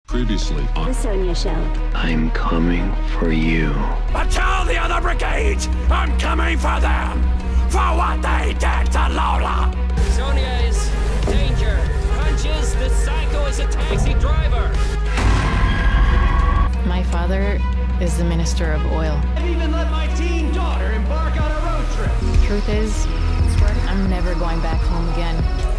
Previously on The Sonia Show. I'm coming for you. But tell the other brigades I'm coming for them! For what they did to Lola! Sonia is danger. Punches, the psycho is a taxi driver. My father is the Minister of Oil. I've even let my teen daughter embark on a road trip. Truth is, I'm never going back home again.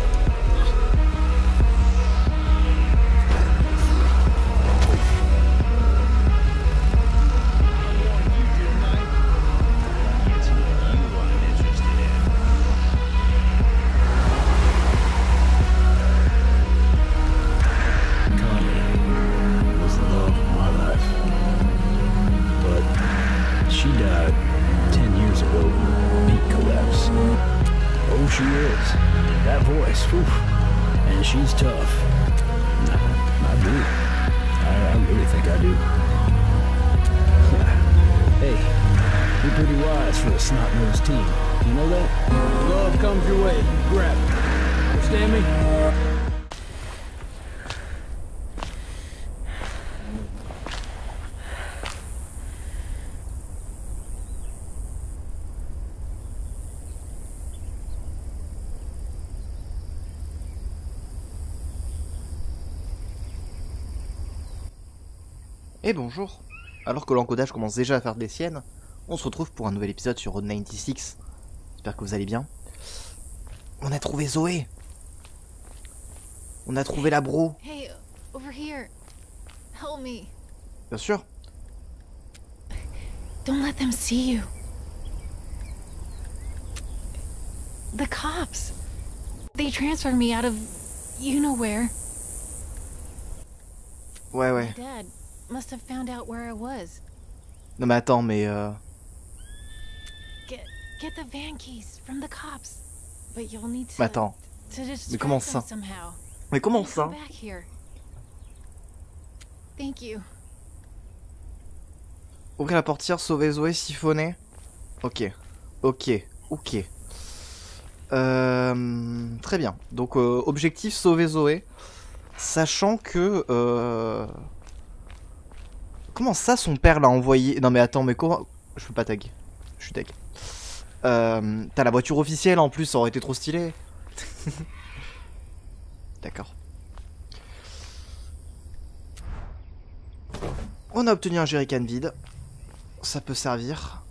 She is. That voice, whew. And she's tough. I do. I really think I do. Hey, you're pretty wise for a snot-nosed teen. You know that? Love comes your way, grab it. Understand me? Et bonjour. Alors que l'encodage commence déjà à faire des siennes, on se retrouve pour un nouvel épisode sur Road 96. J'espère que vous allez bien. On a trouvé Zoé. On a trouvé la bro. Hey, over here. Help me. Bien sûr. Don't let them see you. The cops. They transferred me out of you know where. Ouais. My dad must have found out where I was. Non mais attends, mais Get the van keys from the cops. But you'll need to Mais attends. Mais comment ça? Somehow. Mais comment Come ça? back here. Thank you. Ouvrir la portière, sauver Zoé, siphonner. Ok. Très bien. Donc objectif, sauver Zoé. Sachant que comment ça son père l'a envoyé? Non mais attends, mais comment... Je peux pas tag. Je suis tag. T'as la voiture officielle en plus, ça aurait été trop stylé. D'accord. On a obtenu un jerrycan vide. Ça peut servir.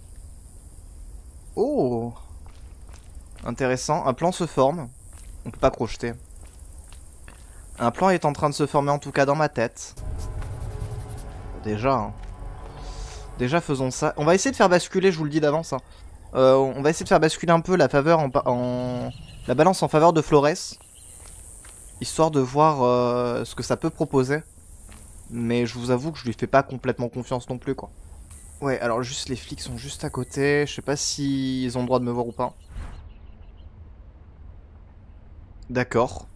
Oh! Intéressant. Un plan se forme. On peut pas crocheter. Un plan est en train de se former, en tout cas dans ma tête. Déjà, hein. Déjà faisons ça. On va essayer de faire basculer, je vous le dis d'avance. Hein. On va essayer de faire basculer un peu la faveur la balance en faveur de Flores. Histoire de voir ce que ça peut proposer. Mais je vous avoue que je lui fais pas complètement confiance non plus, quoi. Ouais, alors juste les flics sont juste à côté. Je sais pas s'ils ont le droit de me voir ou pas. D'accord.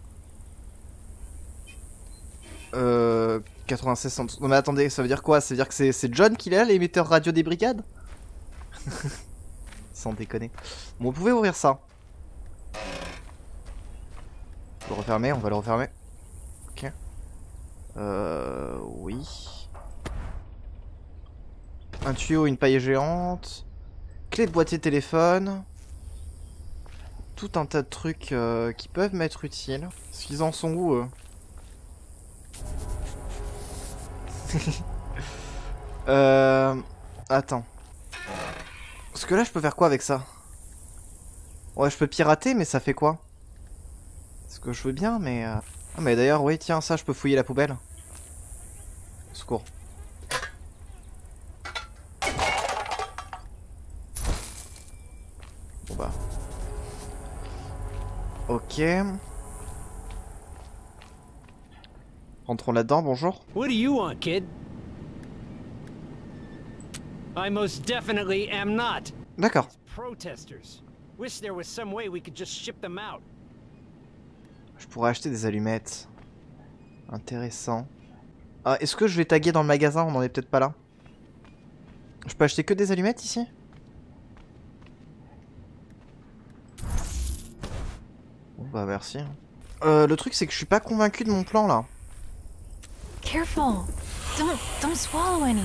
96 centres. Non mais attendez, ça veut dire quoi? Ça veut dire que c'est John qui est là, l'émetteur radio des brigades? Sans déconner. Bon, vous pouvez ouvrir ça. On va le refermer, on va le refermer. Ok. Oui. Un tuyau, une paille géante. Clé de boîtier téléphone. Tout un tas de trucs qui peuvent m'être utiles. Est-ce qu'ils en sont où, eux? Attends. Parce que là, je peux faire quoi avec ça? Ouais, je peux pirater, mais ça fait quoi? Ce que je veux bien, mais... Ah, mais d'ailleurs, oui, tiens, ça, je peux fouiller la poubelle. Secours. Bon bah... Ok. Rentrons là-dedans, bonjour. What do you want, kid? I most definitely am not. D'accord. Protesters. Wish there was some way we could just ship them out. Je pourrais acheter des allumettes. Intéressant. Ah, est-ce que je vais taguer dans le magasin? On n'en est peut-être pas là. Je peux acheter que des allumettes ici? Bon bah merci. Le truc c'est que je suis pas convaincu de mon plan là. careful. Don't swallow any.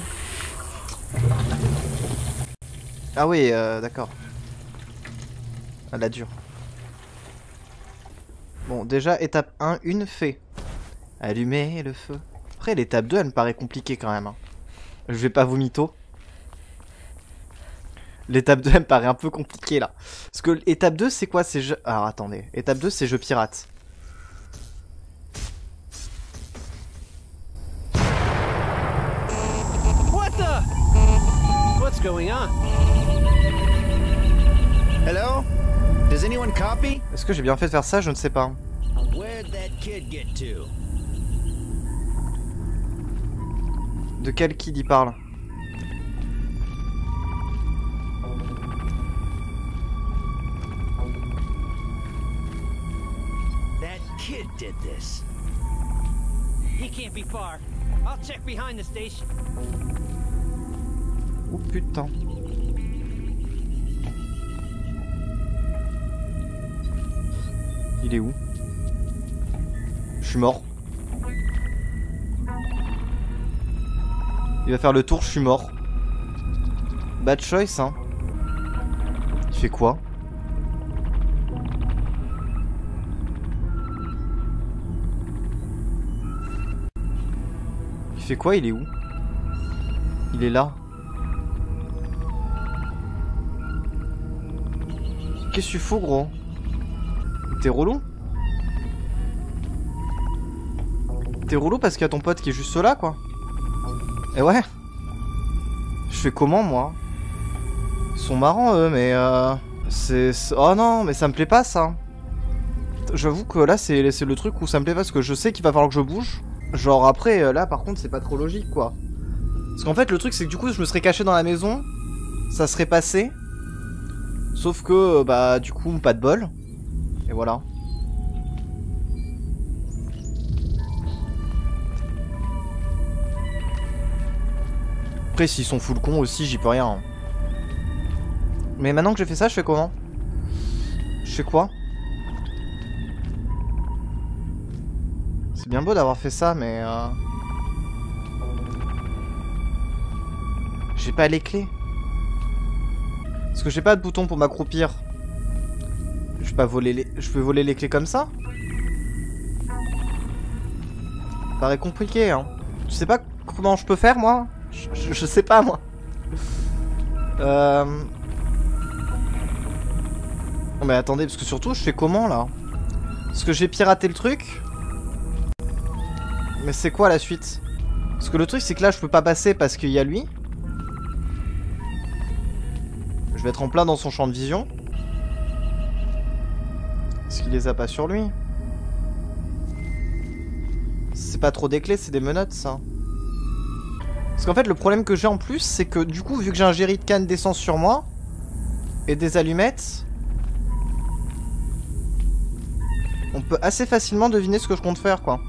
Ah oui, d'accord. Ah, la dure. Bon, déjà, étape 1, une fée. Allumer le feu. Après, l'étape 2, elle me paraît compliquée quand même. Hein. Je vais pas vous mytho. L'étape 2, elle me paraît un peu compliquée là. Parce que l'étape 2, c'est quoi? C'est jeu... Alors attendez. Étape 2, c'est jeu pirate. What the? What's going on? Hello? Does anyone copy? Est-ce que j'ai bien fait de faire ça? Je ne sais pas. Where'd that kid get to? De quel kid il parle? That kid did this. He can't be far. I'll check behind the station. Oh putain. Il est où? Je suis mort. Il va faire le tour, je suis mort. Bad choice, hein. Il fait quoi? Il fait quoi? Il est où? Il est là. Qu'est-ce que tu fous, gros? T'es relou? T'es relou parce qu'il y a ton pote qui est juste là, quoi. Et ouais. Je fais comment, moi? Ils sont marrants, eux, mais c'est... Oh non, mais ça me plaît pas, ça. J'avoue que là, c'est le truc où ça me plaît pas, parce que je sais qu'il va falloir que je bouge. Genre, après, là, par contre, c'est pas trop logique, quoi. Parce qu'en fait, le truc, c'est que du coup, je me serais caché dans la maison. Ça serait passé. Sauf que, bah, du coup, pas de bol. Et voilà. Après, s'ils sont full con aussi, j'y peux rien. Mais maintenant que j'ai fait ça, je fais comment? Je fais quoi? C'est bien beau d'avoir fait ça, mais... J'ai pas les clés. Parce que j'ai pas de bouton pour m'accroupir. Je peux pas voler les... Je peux voler les clés comme ça? Ça paraît compliqué, hein. Tu sais pas comment je peux faire, moi? Je sais pas, moi. Non mais attendez, parce que surtout, je fais comment, là? Parce que j'ai piraté le truc. Mais c'est quoi, la suite? Parce que le truc, c'est que là, je peux pas passer parce qu'il y a lui. Je vais être en plein dans son champ de vision. Est-ce qu'il les a pas sur lui? C'est pas trop des clés, c'est des menottes, ça. Parce qu'en fait, le problème que j'ai en plus, c'est que du coup, vu que j'ai un jerrycan d'essence sur moi, et des allumettes, on peut assez facilement deviner ce que je compte faire, quoi.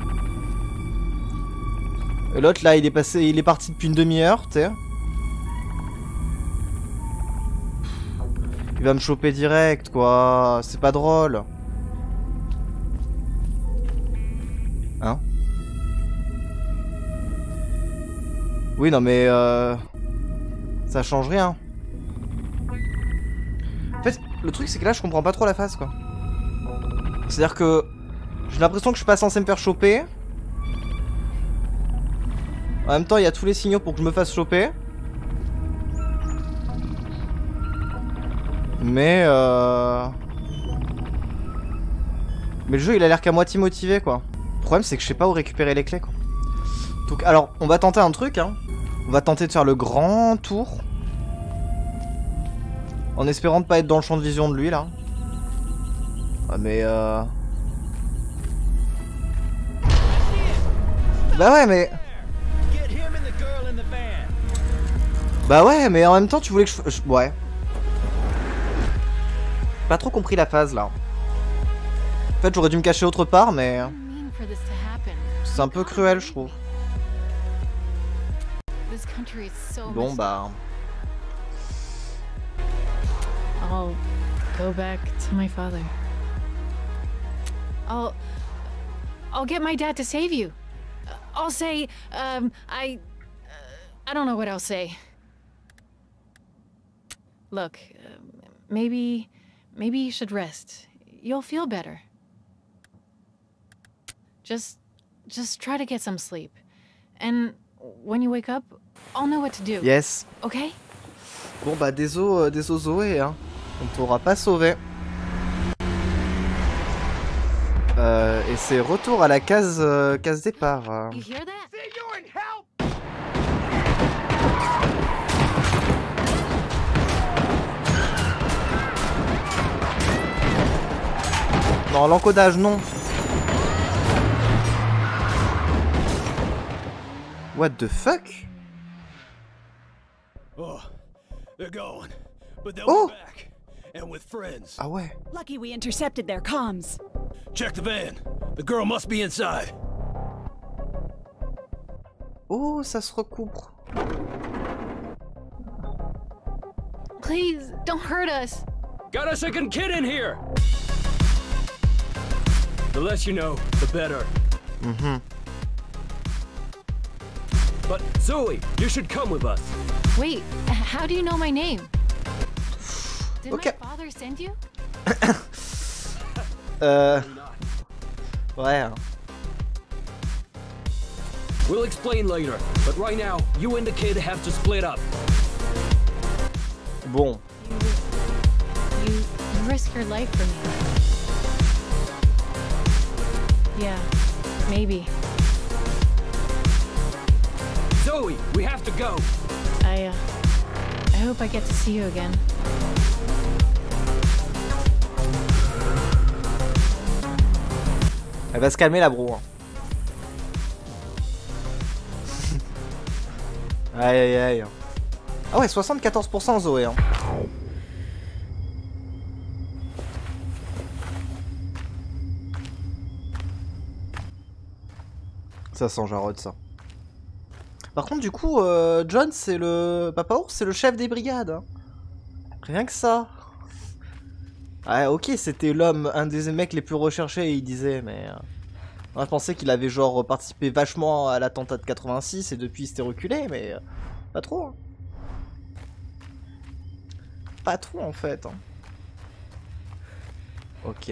Et l'autre, là, il est parti depuis une demi-heure, tu sais. Il va me choper direct, quoi. C'est pas drôle. Hein? Oui, non, mais... ça change rien. En fait, le truc, c'est que là, je comprends pas trop la phase, quoi. C'est-à-dire que... J'ai l'impression que je suis pas censé me faire choper. En même temps, il y a tous les signaux pour que je me fasse choper. Mais le jeu il a l'air qu'à moitié motivé, quoi. Le problème c'est que je sais pas où récupérer les clés, quoi. Donc alors on va tenter un truc, hein. On va tenter de faire le grand tour. En espérant de pas être dans le champ de vision de lui là. Ah, mais bah ouais mais... Bah ouais mais en même temps tu voulais que je... Ouais. Pas trop compris la phase là. En fait j'aurais dû me cacher autre part mais... C'est un peu cruel je trouve. Bon bah... I'll go back to my father. I'll get my dad to save you. I'll say, I don't know what I'll say. Look, maybe you should rest. You'll feel better. Just try to get some sleep. And when you wake up, I'll know what to do. Yes. Okay? Bon bah désolé Zoé, hein. On t'aura pas sauvé. Et c'est retour à la case départ. You hear that? Non, l'encodage, non. What the fuck? Oh, they're going, but they'll Oh! be back, and with friends. Ah ouais. Lucky we intercepted their comms. Check the van. The girl must be inside. Oh, ça se recouvre. Please, don't hurt us. Got a second kid in here! The less you know, the better. Mhm. But Zoe, you should come with us. Wait, how do you know my name? Did Okay. my father send you? Ouais. Hein. We'll explain later, but right now, you and the kid have to split up. Bon. You risk your life for me. Yeah, maybe. Zoe, we have to go. I hope I get to see you again. Elle va se calmer la bro. Hein. Aïe aïe aïe. Ah ouais, 74% Zoé. Hein. Ça sent Jarod ça. Par contre du coup, John c'est le... Papa Ours c'est le chef des brigades. Hein. Rien que ça. Ouais ok, c'était l'homme, un des mecs les plus recherchés, il disait, mais... Moi je pensais qu'il avait genre participé vachement à l'attentat de 86 et depuis il s'était reculé, mais... Pas trop. Hein. Pas trop en fait. Hein. Ok.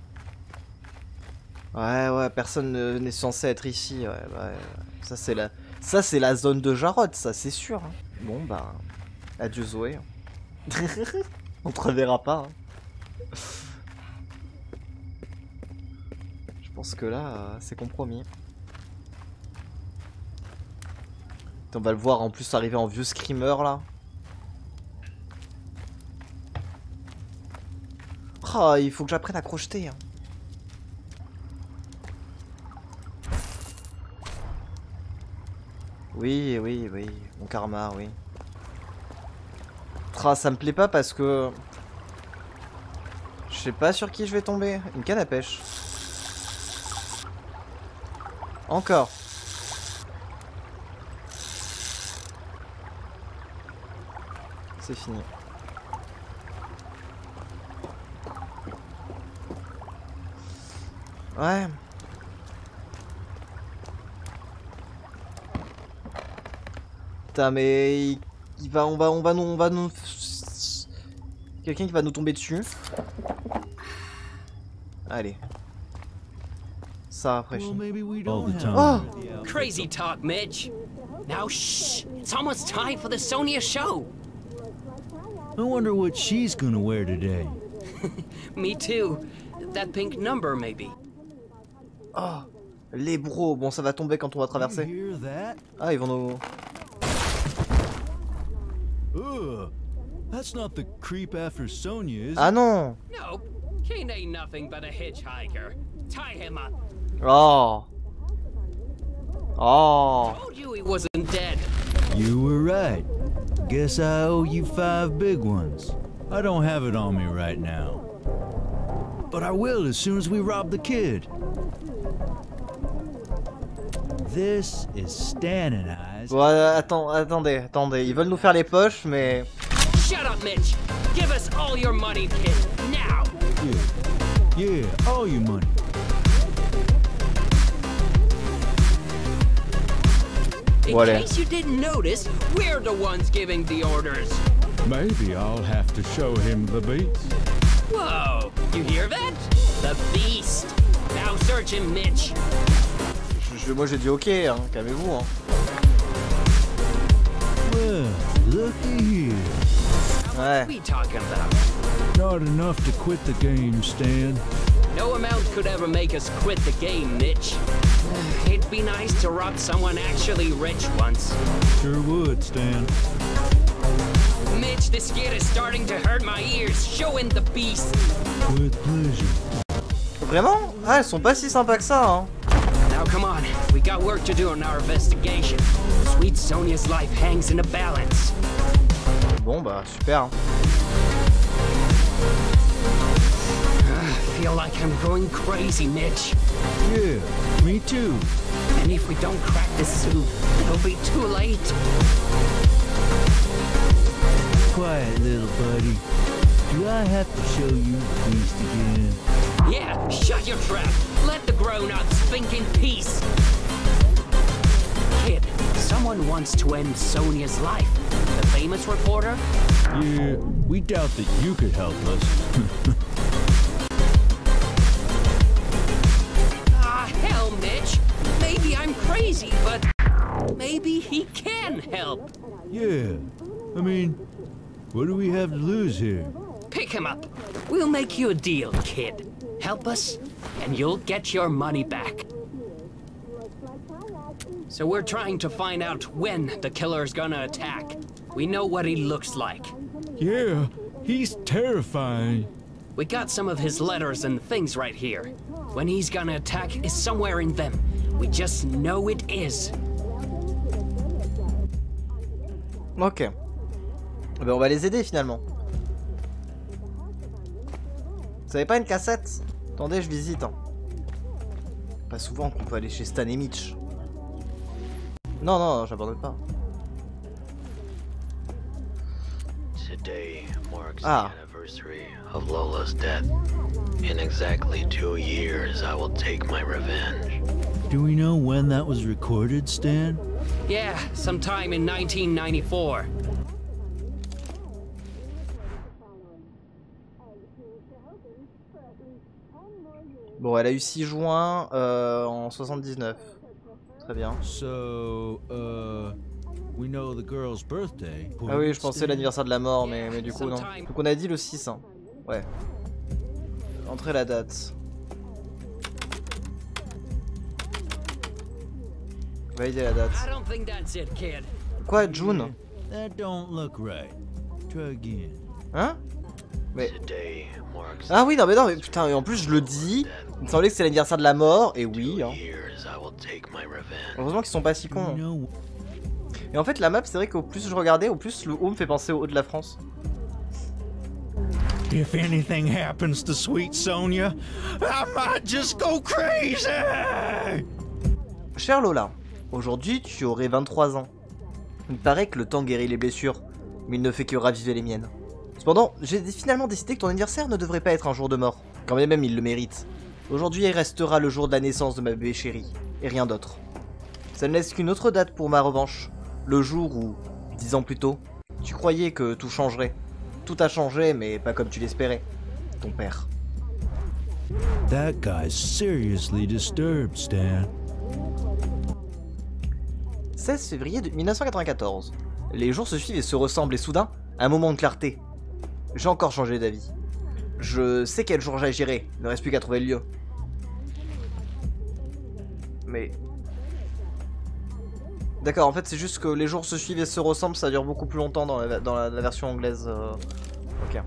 Ouais, personne n'est censé être ici. Ouais. Ça c'est la zone de Jarod, ça c'est sûr. Hein. Bon bah, adieu Zoé. On te reverra pas. Hein. Je pense que là, c'est compromis. On va le voir en plus arriver en vieux screamer là. Oh, il faut que j'apprenne à crocheter. Hein. Oui, mon karma, oui. Ah, ça me plaît pas parce que... Je sais pas sur qui je vais tomber. Une canne à pêche. Encore. C'est fini. Ouais. Putain mais on va nous quelqu'un qui va nous tomber dessus. Allez. Ça après. Oh! Crazy talk, Mitch. Now shh! It's almost time for the Sonia show. I wonder what she's gonna wear today. Me too. That pink number, maybe. Oh, les bros. Bon, ça va tomber quand on va traverser. Ah, ils vont nous... That's not the creep after Sonia, is it? Ah non. Nope. Kane ain't nothing but a hitchhiker. Tie him up. Oh. Oh. Told you he wasn't dead. You were right. Guess I owe you 5 big ones. I don't have it on me right now. But I will as soon as we rob the kid. This is Stan and I's. Bon, attendez. Ils veulent nous faire les poches, mais... Shut up, Mitch. Give us all your money, kid. Now. Yeah, all your money. In Bon, allez. case you didn't notice, we're the ones giving the orders. Maybe I'll have to show him the beast. Whoa, you hear that? The beast. Now search him, Mitch. Moi j'ai dit ok, hein, calmez-vous. Hein. Well, looky here. Ouais. What are we talking about? Not enough to quit the game, Stan. No amount could ever make us quit the game, Mitch. It'd be nice to rob someone actually rich once. Sure would, Stan. Mitch, this kid is starting to hurt my ears. Show in the beast. With pleasure. Vraiment? Ah, elles sont pas si sympas que ça, hein. Now come on, we got work to do on our investigation. Sweet Sonia's life hangs in a balance. Bon bah super. Hein. I feel like I'm going crazy, Mitch. Yeah, me too. And if we don't crack this soup, it'll be too late. Quiet, little buddy. Do I have to show you the beast again? Yeah, shut your trap. Let the grown-ups think in peace. Kid, someone wants to end Sonia's life. The famous reporter? Yeah, we doubt that you could help us. Hell, Mitch. Maybe I'm crazy, but maybe he can help. Yeah, I mean, what do we have to lose here? Pick him up. We'll make you a deal, kid. Help us, and you'll get your money back. So we're trying to find out when the killer's gonna attack. We know what he looks like. Yeah, he's terrifying. We got some of his letters and things right here. When he's gonna attack is somewhere in them. We just know it is. Ok. Ben on va les aider finalement. Vous avez pas une cassette? Attendez, je visite. Hein. Pas souvent qu'on peut aller chez Stan et Mitch. Non, non, j'abandonne pas. Today marks the anniversary of Lola's death. In exactly 2 years, I will take my revenge. Do we know when that was recorded, Stan? Yeah, sometime in 1994. Bon, elle a eu 6 juin en 79. Très bien. So, we know the girl's birthday. Ah oui, je pensais l'anniversaire de la mort, mais du coup non. Donc on a dit le 6, hein. Ouais. Entrez la date. Validez la date. Quoi, June? That don't look right. Try again. Hein? Mais... Ah oui, non mais putain, et en plus je le dis. Il me semblait que c'est l'anniversaire de la mort, et oui, hein. Heureusement qu'ils sont pas si cons. Hein. Et en fait la map, c'est vrai qu'au plus je regardais, au plus le haut me fait penser au haut de la France. If anything happens to Sweet Sonia, I might just go crazy! Cher Lola, aujourd'hui tu aurais 23 ans. Il paraît que le temps guérit les blessures, mais il ne fait que raviver les miennes. Cependant, j'ai finalement décidé que ton anniversaire ne devrait pas être un jour de mort, quand même il le mérite. Aujourd'hui il restera le jour de la naissance de ma bébé chérie, et rien d'autre. Ça ne laisse qu'une autre date pour ma revanche, le jour où, 10 ans plus tôt, tu croyais que tout changerait. Tout a changé, mais pas comme tu l'espérais. Ton père. That guy's seriously disturbed, Stan. 16 février 1994. Les jours se suivent et se ressemblent et soudain, un moment de clarté. J'ai encore changé d'avis. Je sais quel jour j'agirai, il ne reste plus qu'à trouver le lieu. Mais... D'accord, en fait c'est juste que les jours se suivent et se ressemblent, ça dure beaucoup plus longtemps dans la version anglaise. Ok.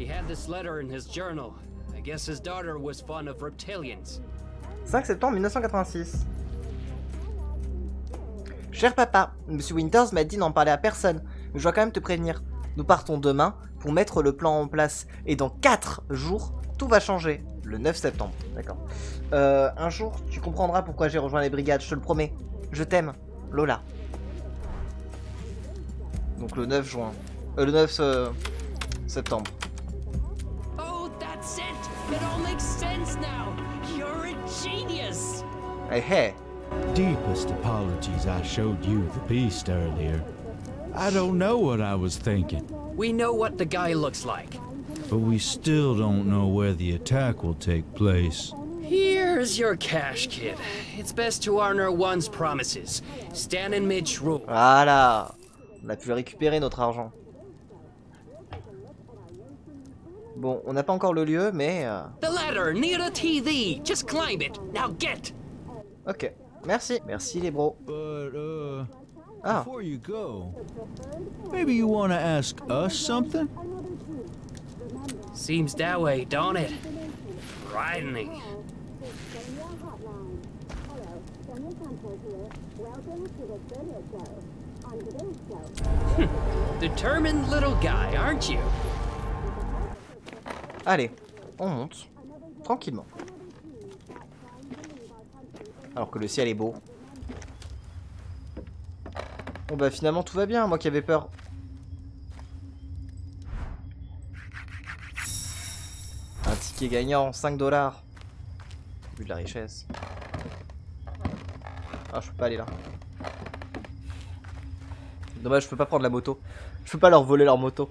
5 septembre 1986. Cher papa, Monsieur Winters m'a dit d'en parler à personne, mais je dois quand même te prévenir. Nous partons demain pour mettre le plan en place, et dans 4 jours, tout va changer. Le 9 septembre, d'accord. Un jour, tu comprendras pourquoi j'ai rejoint les brigades, je te le promets. Je t'aime, Lola. Donc le 9 juin. Le 9 septembre. Oh, that's it. It all makes sense now. You're a genius. Hey, hey. deepest apologies I showed you the beast earlier. I don't know what I was thinking. We know what the guy looks like. But we still don't know where the attack will take place. Here's your cash, kid. It's best to honor one's promises. Stan and Mitch rule. Voilà. On a pu récupérer notre argent. Bon, on n'a pas encore le lieu, mais... The ladder near the TV. Just climb it. Now get. Ok. Merci. Merci les bros. But, Ah. before you go, maybe you want to ask us something? Seems that way, don't it? Frightening. Determined little guy, aren't you? Allez, on monte. Tranquillement. Alors que le ciel est beau. Bon bah finalement tout va bien, moi qui avais peur. Un ticket gagnant, 5 $. Vu de la richesse. Ah, je peux pas aller là. Dommage, je peux pas prendre la moto. Je peux pas leur voler leur moto.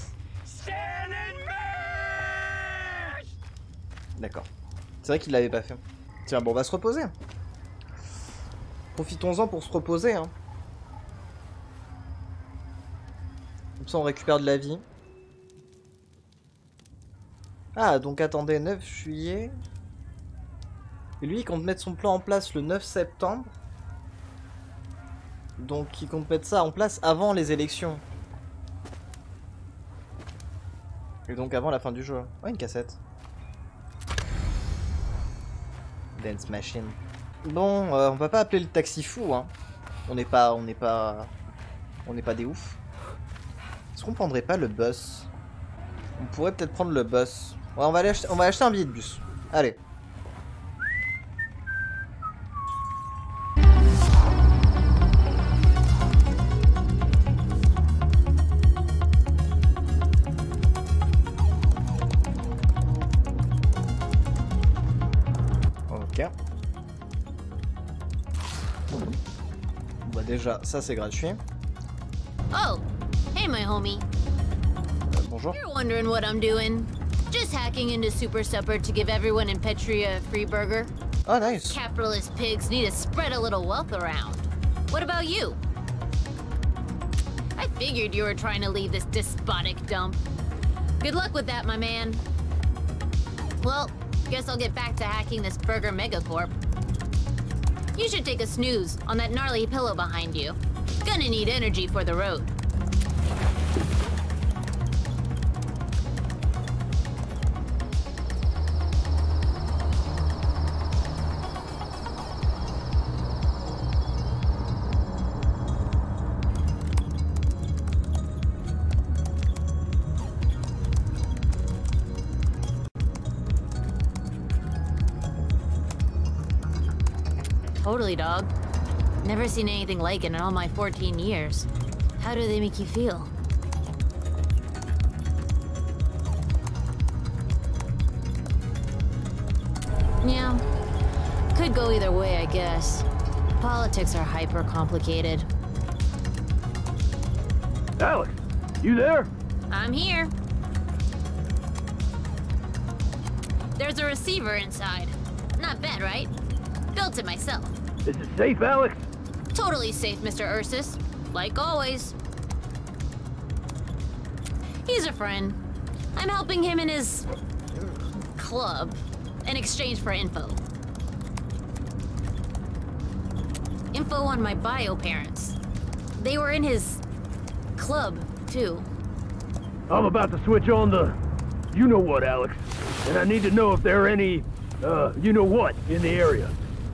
D'accord. C'est vrai qu'il l'avait pas fait. Tiens, bon, on va se reposer. Profitons-en pour se reposer. Hein. Comme ça, on récupère de la vie. Ah, donc attendez, 9 juillet. Et lui, il compte mettre son plan en place le 9 septembre. Donc, il compte mettre ça en place avant les élections. Et donc avant la fin du jeu. Ouais, une cassette. Dance Machine. Bon, on va pas appeler le taxi fou, hein. On n'est pas des oufs. Est-ce qu'on prendrait pas le bus? On pourrait peut-être prendre le bus. Ouais, on va acheter un billet de bus. Allez. Ok. Bah déjà, ça c'est gratuit. Oh, hey my homie. Bonjour. You're wondering what I'm doing. Just hacking into Super Supper to give everyone in Petria a free burger. Oh, nice. Capitalist pigs need to spread a little wealth around. What about you? I figured you were trying to leave this despotic dump. Good luck with that, my man. Well, guess I'll get back to hacking this Burger Megacorp. You should take a snooze on that gnarly pillow behind you. Gonna need energy for the road. Totally, dog. Never seen anything like it in all my 14 years. How do they make you feel? Yeah. Could go either way, I guess. Politics are hyper complicated. Alex, you there? I'm here. There's a receiver inside. Not bad, right? Built it myself. Is it safe, Alex? Totally safe, Mr. Ursus. Like always. He's a friend. I'm helping him in his... club in exchange for info. Info on my bio parents. They were in his... club, too. I'm about to switch on the... you know what, Alex. And I need to know if there are any... you know what in the area.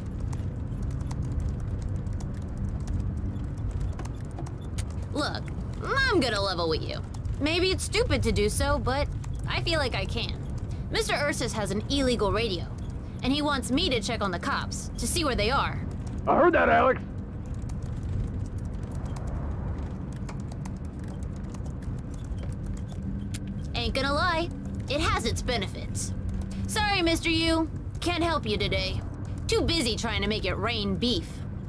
Look, I'm gonna level with you. Maybe it's stupid to do so, but I feel like I can. Mr. Ursus has an illegal radio, and he wants me to check on the cops, to see where they are. I heard that, Alex. Ain't gonna lie, it has its benefits. Sorry, Mr. U, can't help you today. Too busy trying to make it rain beef.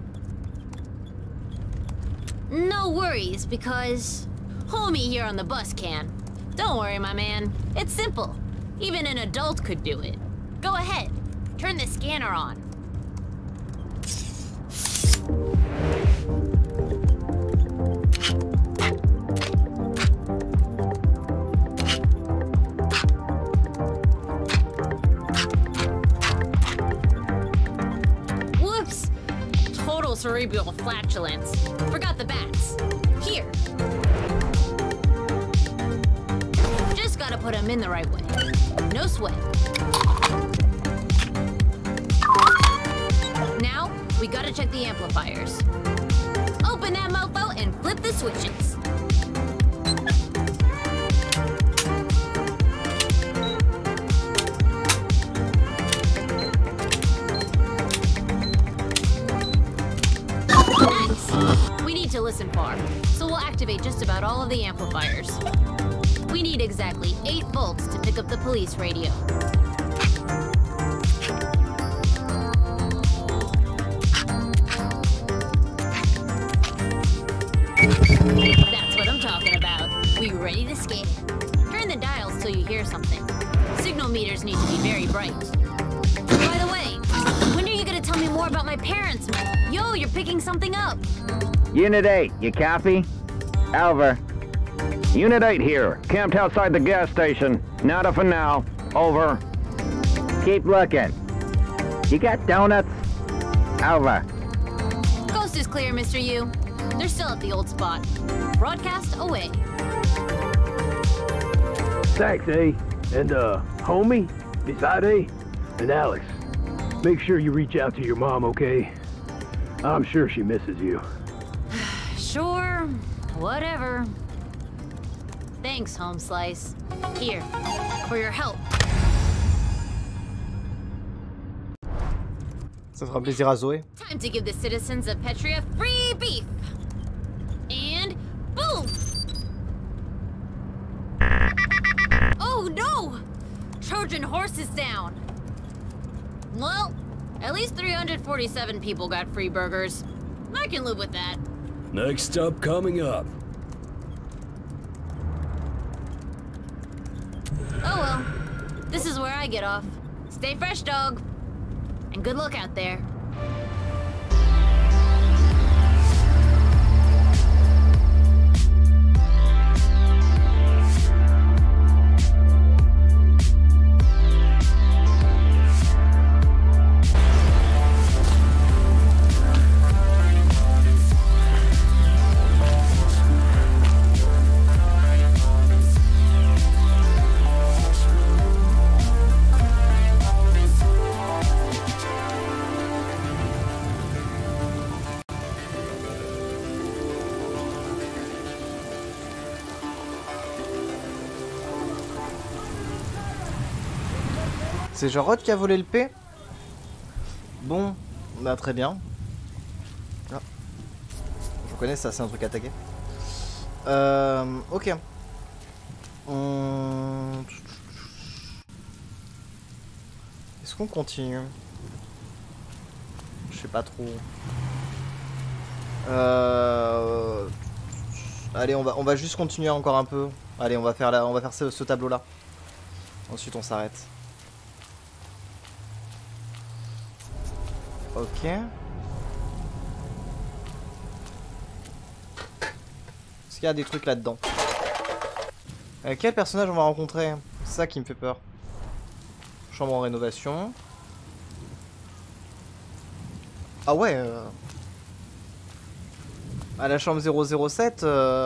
No worries, because homie here on the bus can. Don't worry, my man. It's simple. Even an adult could do it. Go ahead. Turn the scanner on. Whoops! Total cerebral flatulence. Forgot the bats. Here. Just gotta put them in the right way. No sweat. Now, we gotta check the amplifiers. Open that mofo and flip the switches. Nice! We need to listen far, so we'll activate just about all of the amplifiers. We need exactly 8 volts to pick up the police radio. That's what I'm talking about. We ready to scan? Turn the dials till you hear something. Signal meters need to be very bright. By the way, when are you gonna tell me more about my parents? Yo, you're picking something up. Unit 8, you copy? Over. Unit 8 here, camped outside the gas station. Nada for now. Over. Keep looking. You got donuts? Over. Coast is clear, Mr. Yu. They're still at the old spot. Broadcast away. Thanks, A. And, homie, beside A, and Alex. Make sure you reach out to your mom, okay? I'm sure she misses you. Sure, whatever. Thanks, Home Slice. Here, for your help. Ça fera plaisir à Zoé. Time to give the citizens of Petria free beef. And boom! Oh no! Trojan horse is down. Well, at least 347 people got free burgers. I can live with that. Next up coming up. Oh well. This is where I get off. Stay fresh, dog. And good luck out there. C'est Jarod qui a volé le P. Bon, bah très bien. Ah. Je connais ça, c'est un truc à taguer. Ok. Est-ce qu'on continue? Je sais pas trop. Allez, on va juste continuer encore un peu. Allez, on va faire ce tableau là. Ensuite on s'arrête. Ok. Est-ce qu'il y a des trucs là-dedans? Quel personnage on va rencontrer? C'est ça qui me fait peur. Chambre en rénovation. Ah ouais à la chambre 007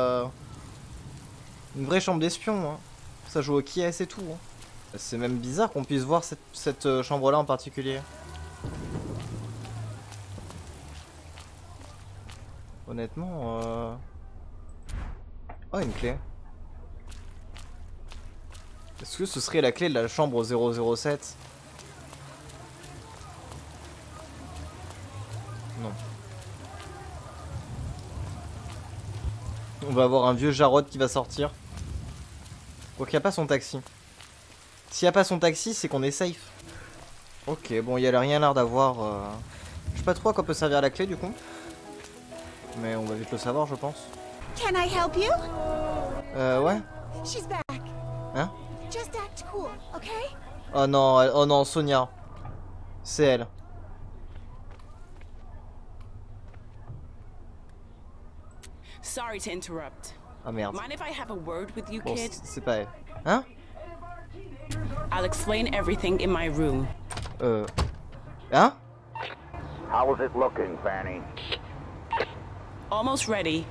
une vraie chambre d'espion hein. Ça joue au qui est et tout hein. C'est même bizarre qu'on puisse voir cette chambre là en particulier. Honnêtement oh une clé. Est-ce que ce serait la clé de la chambre 007? Non. On va avoir un vieux Jarod qui va sortir. Quoi qu'il n'y a pas son taxi. S'il n'y a pas son taxi, c'est qu'on est safe. Ok, bon, il n'y a rien l'air d'avoir... Je sais pas trop à quoi peut servir la clé du coup. Mais on va vite le savoir, je pense. Can I help you? Ouais. She's back. Hein? Just act cool, okay? Oh non, Sonia. C'est elle. Sorry to interrupt. Ah merde. Mind if I have a word with you, Bon, kid? c'est pas elle. Hein? I'll explain everything in my room. Hein? How is it looking, Fanny? Almost ready.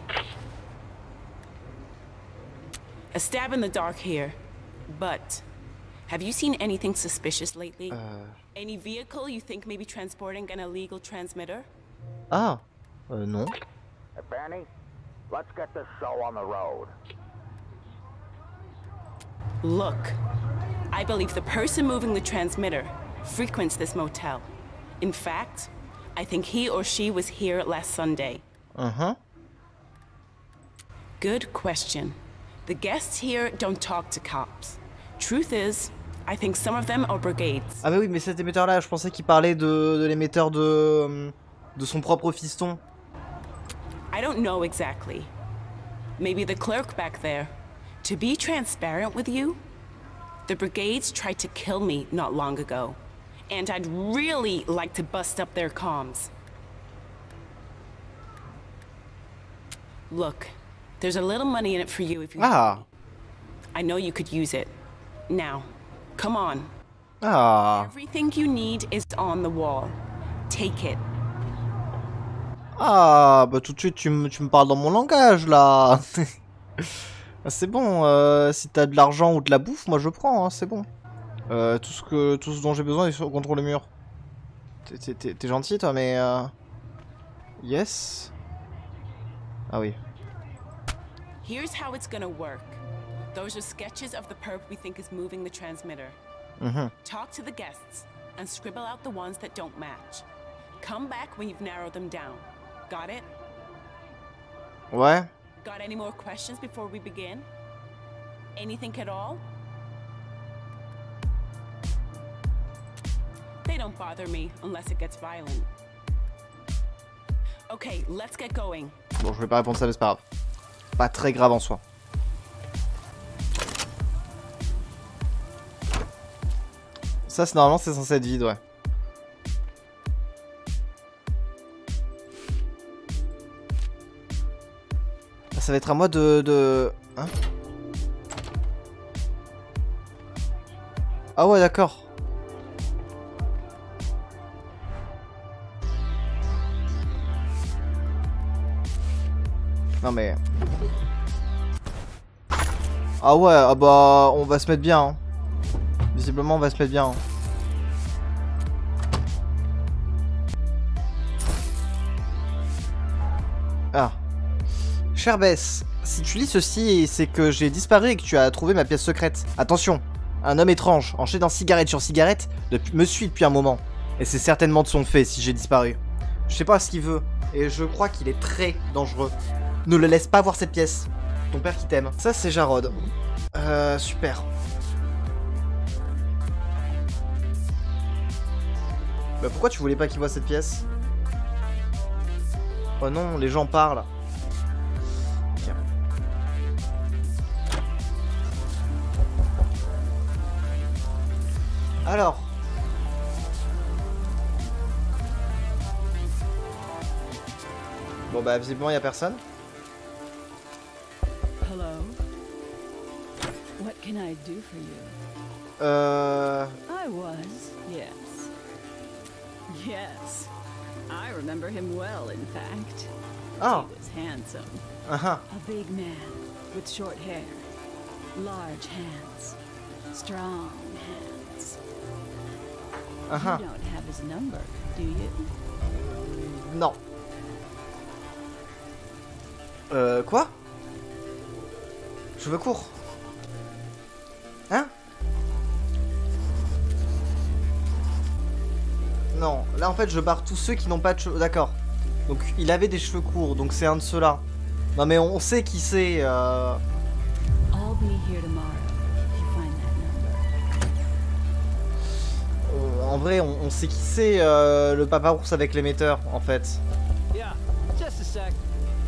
A stab in the dark here. But have you seen anything suspicious lately? Any vehicle you think may be transporting an illegal transmitter? Ah, non. Hey, Fanny, let's get this show on the road. Look, I believe the person moving the transmitter frequents this motel. In fact, I think he or she was here last Sunday. Good question. The guests here don't talk to cops. Truth is, I think some of them are brigades. Ah mais oui, mais cet émetteur-là, je pensais qu'il parlait de l'émetteur de son propre fiston. I don't know exactly. Maybe the clerk back there. To be transparent with you, the brigades tried to kill me not long ago. And I'd really like to bust up their comms. Look, there's a little money in it for you if you Ah. I know you could use it. Now, come on. Ah. Everything you need is on the wall. Take it. Ah, bah tout de suite tu me parles dans mon langage là. C'est bon, si t'as de l'argent ou de la bouffe, moi je prends, hein, c'est bon. Tout ce dont j'ai besoin est contre le mur. T'es gentil toi, mais yes. Ah oui. Here's how it's gonna work. Those are sketches of the perp we think is moving the transmitter. Talk to the guests and scribble out the ones that don't match. Come back when you've narrowed them down. Got it? Ouais. Got any more questions before we begin? Anything at all? They don't bother me unless it gets violent. Okay, let's get going. Bon, je vais pas répondre ça, mais c'est pas grave. Pas très grave en soi. Ça, c'est normalement, c'est censé être vide, ouais. Ça va être à moi de... Hein? Ah ouais, d'accord. Non mais... Ah ouais, ah bah... On va se mettre bien, hein. Visiblement, on va se mettre bien, hein. Ah. Cher Bess, si tu lis ceci, c'est que j'ai disparu et que tu as trouvé ma pièce secrète. Attention, un homme étrange, enchaînant cigarette sur cigarette, me suit depuis un moment. Et c'est certainement de son fait si j'ai disparu. Je sais pas ce qu'il veut, et je crois qu'il est très dangereux. Ne le laisse pas voir cette pièce. Ton père qui t'aime. Ça, c'est Jarod. Super. Bah pourquoi tu voulais pas qu'il voit cette pièce? Oh non, les gens parlent. Tiens. Alors. Bon bah visiblement il y a personne. Hello. What can I do for you? I was, yes. Yes. I remember him well, in fact. Oh. He was handsome. Uh-huh. A big man with short hair, large hands, strong hands. Uh-huh. You don't have his number, do you? Non. Quoi? Cheveux courts. Hein? Non, là en fait je barre tous ceux qui n'ont pas de cheveux. D'accord. Donc il avait des cheveux courts, donc c'est un de ceux-là. Non mais on sait qui c'est. I'll be here tomorrow if you find that number. En vrai, on sait qui c'est le papa ours avec l'émetteur en fait. Yeah, just a sec.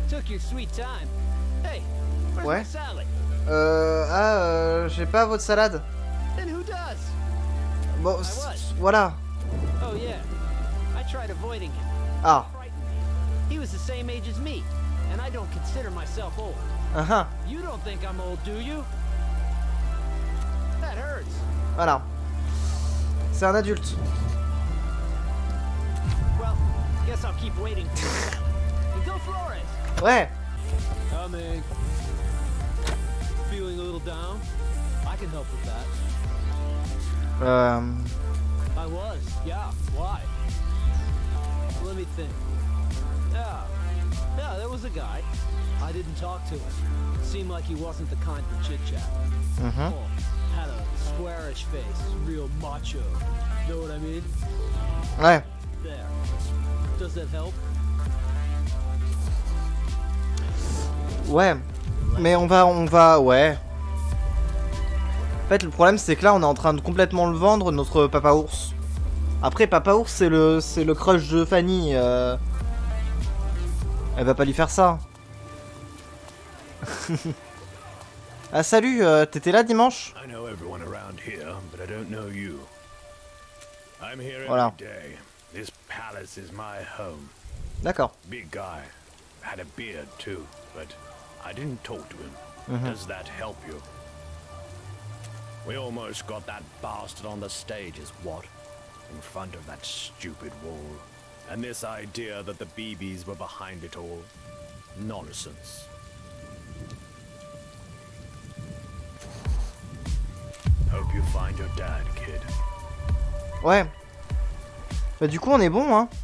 Took your sweet time. Hey, where's Ouais. my salad? J'ai pas votre salade. Then who does? Bon, voilà. Oh yeah. I tried avoiding him. Ah. He was the same age as me, and I don't consider myself old. You don't think I'm old, do you? That hurts. Voilà. C'est un adulte. Well, guess I'll keep waiting for the salad. And go Flores. Ouais. Coming. Feeling a little down? I can help with that. I was, yeah. Why? Let me think. Yeah, there was a guy. I didn't talk to him. Seemed like he wasn't the kind for chit-chat. Oh, had a squarish face, real macho. Know what I mean? Ouais. There. Does that help? Ouais. Mais on va, ouais. En fait, le problème, c'est que là, on est en train de complètement le vendre, notre Papa Ours. Après, Papa Ours, c'est le crush de Fanny. Elle va pas lui faire ça. Ah, salut, t'étais là dimanche? Voilà. D'accord. Big guy. Had a beard too, but I didn't talk to him. Does that help you? We almost got that bastard on the stage as what? In front of that stupid wall. And this idea that the BBs were behind it all. Nonsense. Hope you find your dad, kid. Ouais. Bah du coup on est bon hein.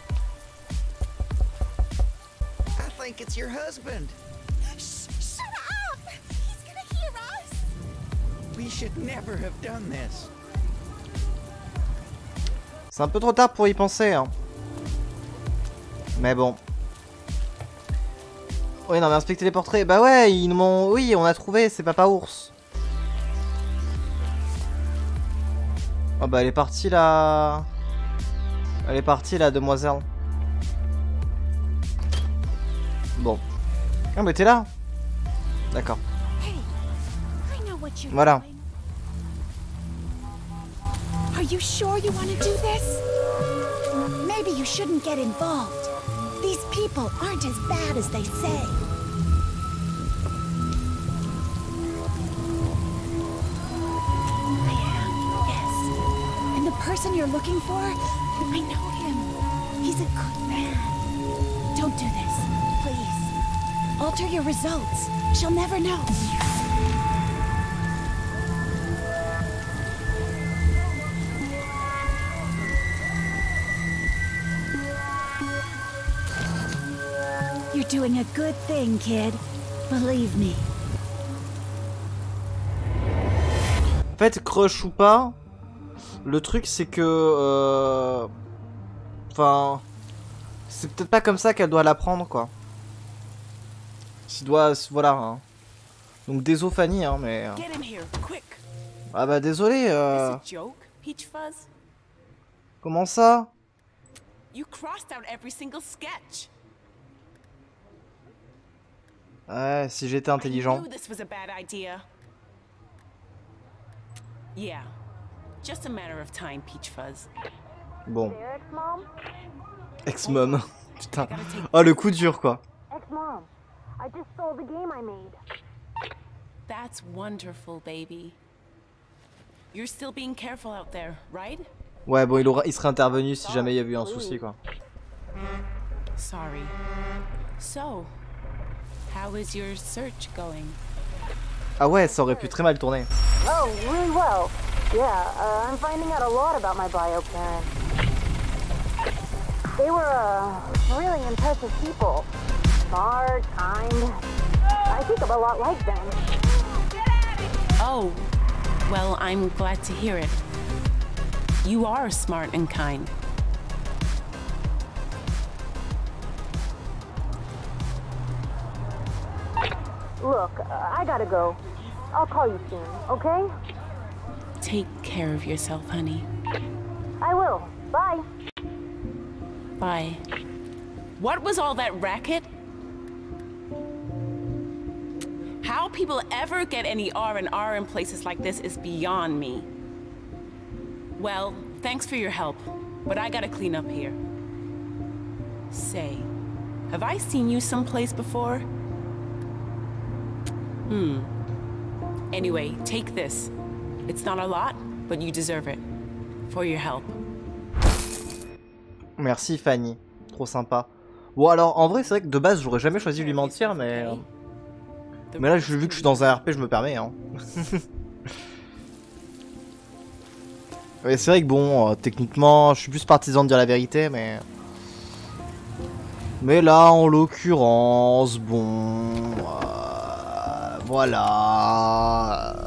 I think it's your husband. Shut up! He's gonna hear us! We should never have done this. C'est un peu trop tard pour y penser hein. Mais bon. Oui non mais inspecter les portraits. Bah ouais ils nous m'ont... Oui on a trouvé, c'est Papa Ours. Oh bah elle est partie là. Elle est partie la demoiselle. Bon. Ah mais t'es là. D'accord. Voilà. Are you sure you want to do this? Maybe you shouldn't get involved. These people aren't as bad as they say. I am, yes. And the person you're looking for, I know him. He's a good man. Don't do this, please. Alter your results. She'll never know. You're doing a good thing, kid. Believe me. En fait, crush ou pas, le truc c'est que... Enfin... C'est peut-être pas comme ça qu'elle doit l'apprendre, quoi. Voilà. Hein. Donc désolé Fanny, hein, mais... Ah bah désolé, Comment ça? You crossed out every single sketch. Ouais, si j'étais intelligent. I knew this was a bad idea. Yeah, just a matter of time, Peach Fuzz. Bon. Ex-mom. Putain. Oh, le coup dur, quoi. Ex-mom, I just stole the game I made. That's wonderful, baby. You're still being careful out there, right? Ouais, bon, il serait intervenu si jamais il y avait eu un souci, quoi. Sorry. So, how is your search going? Ah ouais, ça aurait pu très mal tourner. Oh, really well. Yeah, I'm finding out a lot about my bio parents. They were, really impressive people. Smart, kind. I think I'm a lot like them. Oh, well, I'm glad to hear it. You are smart and kind. Look, I gotta go. I'll call you soon, okay? Take care of yourself, honey. I will. Bye. Bye. What was all that racket? people ever get any R&R in places like this is beyond me. Well, thanks for your help, but I gotta clean up here. Say, have I seen you someplace before? Anyway, take this. It's not a lot, but you deserve it. For your help. Merci Fanny, trop sympa. Bon alors, en vrai, c'est vrai que de base, j'aurais jamais choisi de lui mentir, mais là, vu que je suis dans un RP, je me permets, hein. Ouais, c'est vrai que bon, techniquement, je suis plus partisan de dire la vérité, mais là, en l'occurrence, bon, voilà.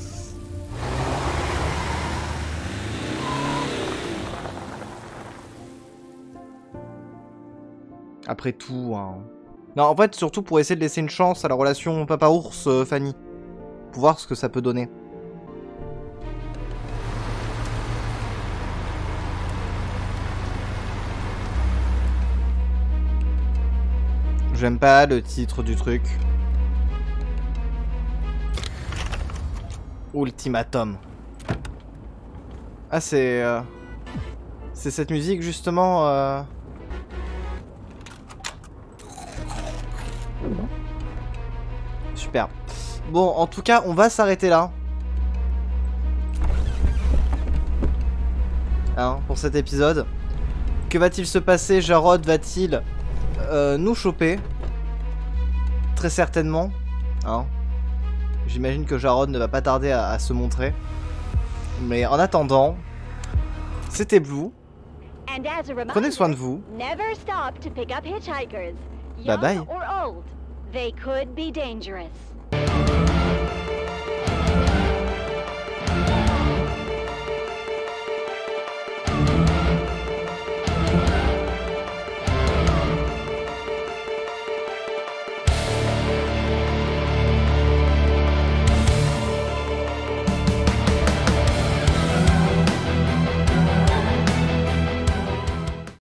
Après tout, hein. Non, en fait, surtout pour essayer de laisser une chance à la relation papa-ours, Fanny. Pour voir ce que ça peut donner. J'aime pas le titre du truc. Ultimatum. Ah, c'est cette musique, justement... Super. Bon, en tout cas, on va s'arrêter là. Hein, pour cet épisode. Que va-t-il se passer? Jarod va-t-il nous choper? Très certainement. Hein. J'imagine que Jarod ne va pas tarder à se montrer. Mais en attendant, c'était Blue. Prenez soin de vous. Bye bye. They could be dangerous.